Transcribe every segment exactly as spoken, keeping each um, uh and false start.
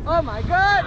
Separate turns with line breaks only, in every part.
Oh my god!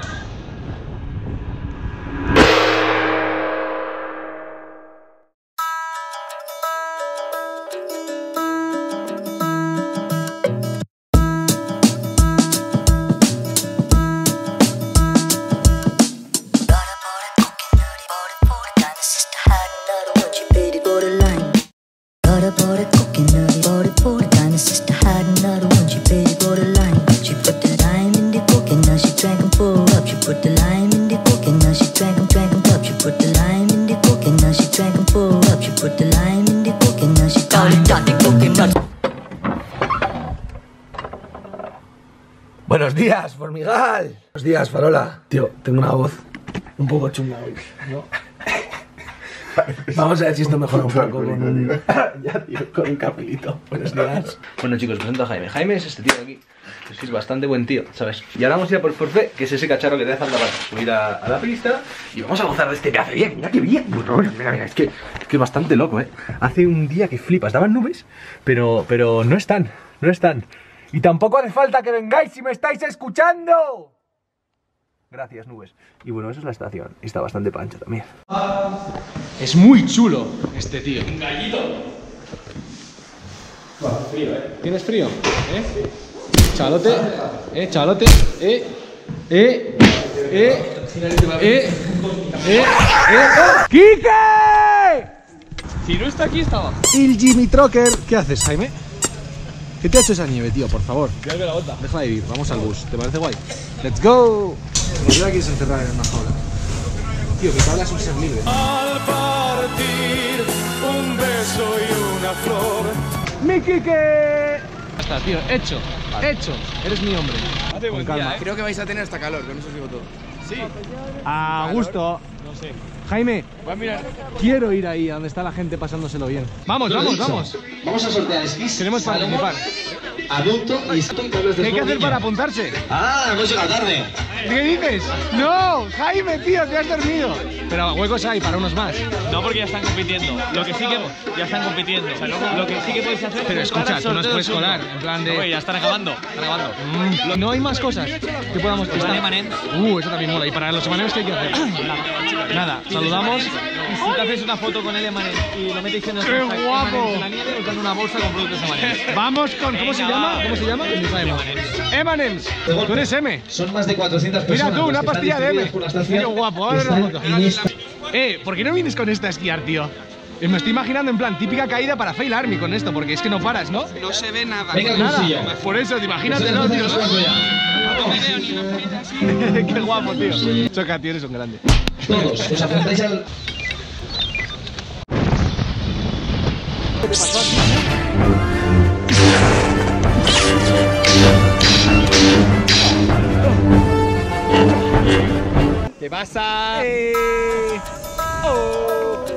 Buenos días, Formigal. Buenos días, Farola. Tío, tengo una voz un poco chunga hoy, ¿no? Vamos a ver si esto mejora un poco con un... ya, tío, con un capelito. Buenos días.
Bueno, chicos, presento a Jaime. Jaime es este tío de aquí, que es bastante buen tío, ¿sabes? Y ahora vamos a ir a por Forfait, que es ese cacharro que te hace falta para subir a, a la pista. Y vamos a gozar de este que hace bien. Mira qué bien. Bueno, mira, mira, es que, es que es bastante loco, ¿eh? Hace un día que flipas. Daban nubes, pero, pero no están, no están. Y tampoco hace falta que vengáis si me estáis escuchando. Gracias, nubes. Y bueno, esa es la estación. Y está bastante pancha también.
Es muy chulo este tío.
Un gallito.
Bueno, frío, ¿eh? ¿Tienes frío? ¿Eh? Chalote, eh, chalote, eh, eh, eh, eh, eh, eh, ¡Kike!
Si no está aquí, está abajo.
El Jimmy Trucker. ¿Qué haces, Jaime? ¿Qué te ha hecho esa nieve, tío? Por favor.
Ya la bota.
Deja de vivir, vamos al bus. ¿Te parece guay? ¡Let's go! ¿Por qué la quieres encerrar en una jaula? Tío, que te hablas un ser libre.
Al partir un beso y una flor.
¡Mi Kike! Ya está, tío, hecho, vale. Hecho. Eres mi hombre.
Hace buen
calma.
día, ¿eh?
Creo que vais a tener hasta calor, con eso os digo todo.
Sí.
A gusto.
No sé.
Jaime,
Voy a mirar.
quiero ir ahí a donde está la gente pasándoselo bien. Vamos, vamos, vamos.
Vamos a sortear esquís.
Queremos participar.
Adulto y
¿Qué hay que hacer para apuntarse?
Ah, hemos llegado tarde.
¿Qué dices? No, Jaime, tío, te has dormido. Pero huecos hay para unos más.
No, porque ya están compitiendo. Lo que sí que ya están compitiendo. O sea, lo, lo que sí que podéis hacer
Pero
es
escucha, tú nos puedes
sorteo
colar,
del
en plan
segundo. No,
de...
ya están acabando. Están acabando.
Mm, no hay más cosas que podamos
Los
prestar.
M and M's.
Uh, eso también mola. ¿Y para los emanems qué hay que hacer? Nada, saludamos.
Y si te haces una foto con el M and M y lo metéis en el
¡Qué
hashtag
guapo!
M and M's en la nieve, os dan una bolsa con productos M and M's.
Vamos con... ¿Cómo se
Venga,
llama?
va.
¿Cómo se llama? Ni sabemos. M and M's. Tú eres M.
Son más de cuatrocientas
Mira
personas.
tú, una
las que
pastilla de
están
M.
distribuidas por la estación,
Qué guapo, a ver
que
la
están
foto.
en esta-
Eh, ¿por qué no vienes con esta a esquiar, tío? Eh, Me estoy imaginando en plan típica caída para Fail Army con esto, porque es que no paras, ¿no?
No se ve nada.
Venga,
Nada.
Cursillo.
Por eso, imagínate,
Nosotros
¿no, tío?
hacemos blanco ya.
Qué guapo, tío. Choca, tío, eres un grande.
Todos, os apuntáis al...
¿Qué pasa? Eh. Oh.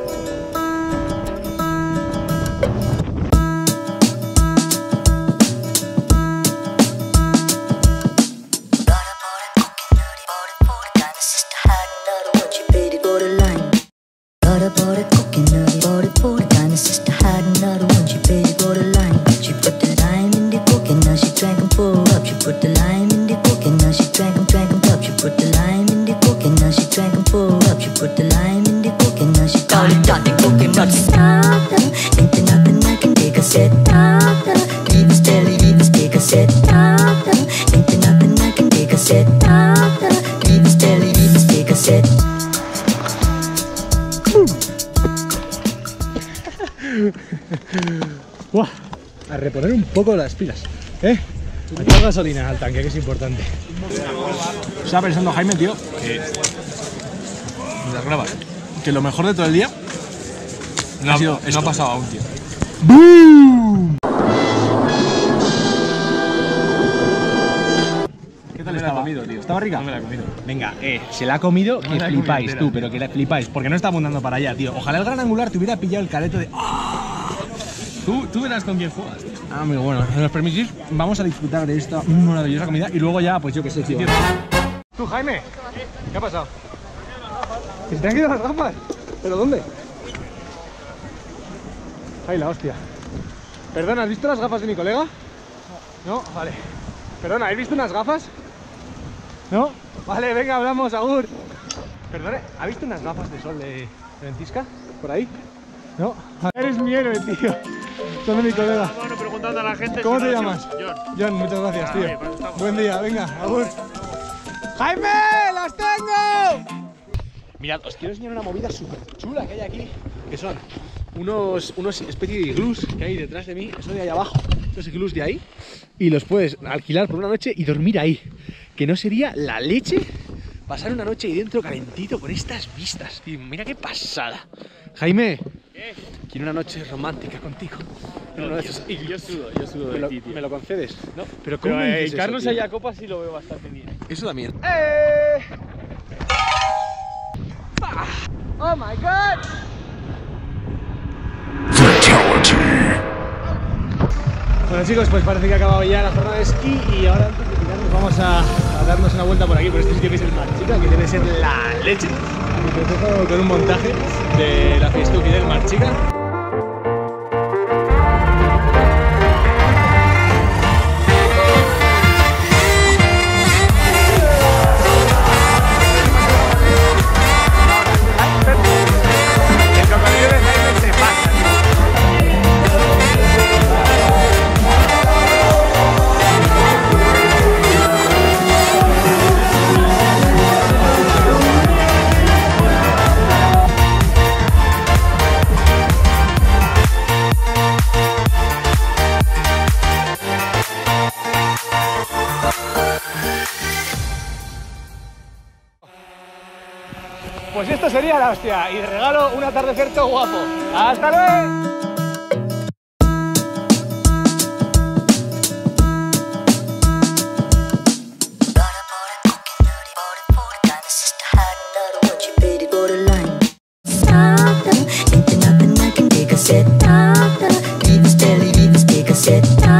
Buah, a reponer un poco las pilas, ¿eh? A echar gasolina al tanque, que es importante. Estaba pensando, Jaime, tío, que... Las grabas. Que lo mejor de todo el día no ha sido esto. No ha pasado aún, tío. ¡Boom! ¿Qué tal estaba? Comido, tío. ¿Estaba rica? No me la he comido. Venga, eh, se la ha comido, que flipáis, tú, pero que la flipáis, porque no está apuntando para allá, tío. Ojalá el gran angular te hubiera pillado el careto de... Tú, tú verás con quién juegas, tío. Ah, muy bueno. Si nos permitís, vamos a disfrutar de esta maravillosa comida y luego ya, pues yo qué sé, tío. Tú, Jaime, ¿qué ha pasado? ¿Que se te han quedado las gafas? ¿Pero dónde? Ay, la hostia. Perdona, ¿has visto las gafas de mi colega? No. No, vale. Perdona, ¿has visto unas gafas? ¿No? Vale, venga, hablamos, agur. Perdone, ¿ha visto unas gafas de sol de, de Ventisca? ¿Por ahí? ¿No? Eres mi héroe, tío. Son de mi colega.
Bueno, preguntando a la gente.
¿Cómo
si
te
no,
llamas?
John.
John, muchas gracias,
Ah,
tío.
oye, pues estamos.
Buen día, venga, agur. ¡Jaime! ¡Las tengo! Mirad, os quiero enseñar una movida súper chula que hay aquí, que son unos, unos especie de iglús que hay detrás de mí, eso de ahí abajo, esos iglús de ahí, y los puedes alquilar por una noche y dormir ahí, que no sería la leche pasar una noche ahí dentro calentito con estas vistas, tío, mira qué pasada. Jaime,
¿Qué?
quiero una noche romántica contigo. En uno de esos
Y yo sudo, yo sudo
¿Me
de
lo,
ti, tío.
¿Me lo concedes?
No,
Pero ¿cómo
pero
me
eh,
dices eso,
Carlos
tío?
allá copa sí lo veo bastante bien.
Eso también. ¡Eh! Ah. ¡Oh my god! Bueno chicos, pues parece que ha acabado ya la jornada de esquí y ahora antes de tirarnos vamos a, a darnos una vuelta por aquí, por este sitio que es el Marchica, que debe ser la leche. Y te dejo con un montaje de la fiestuki del Marchica. Pues esto sería la hostia, y de regalo un atardecer todo guapo. ¡Hasta luego!
Sit down, leave us steady, leave us take a sit down.